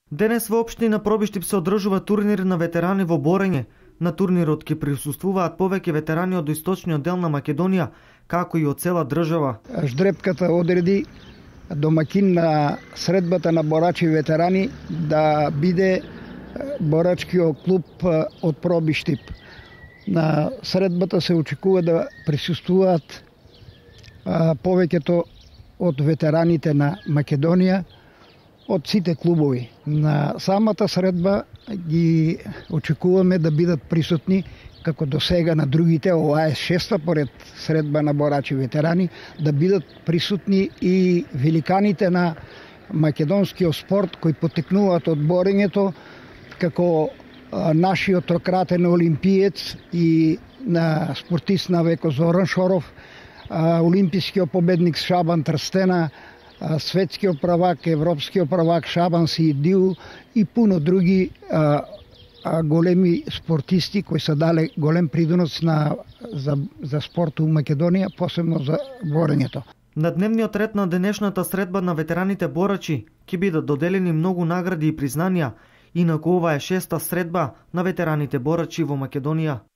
Денес во општина Пробиштип се одржува турнир на ветерани во борење. На турнирот ќе присуствуваат повеќе ветерани од источниот дел на Македонија, како и од цела држава. Ждрепката одреди домакин на средбата на борачи ветерани да биде борачкиот клуб од Пробиштип. На средбата се очекува да присуствуваат повеќето од ветераните на Македонија, од сите клубови. На самата средба ги очекуваме да бидат присутни како до сега на другите, ова е шеста поред средба на борачи ветерани, да бидат присутни и великаните на македонскиот спорт кои потекнуваат од борењето, како нашиот трократен олимпиец и на спортист на веко Зоран Шоров, олимпискиот победник Шабан Трстена, светскиот правак, европскиот правак Шабан Сиидиу и пуно други големи спортисти кои се дале голем придонос за спорт у Македонија, посебно за борењето. На дневниот ред на денешната средба на ветераните борачи ќе бидат доделени многу награди и признанија, инаку ова е шеста средба на ветераните борачи во Македонија.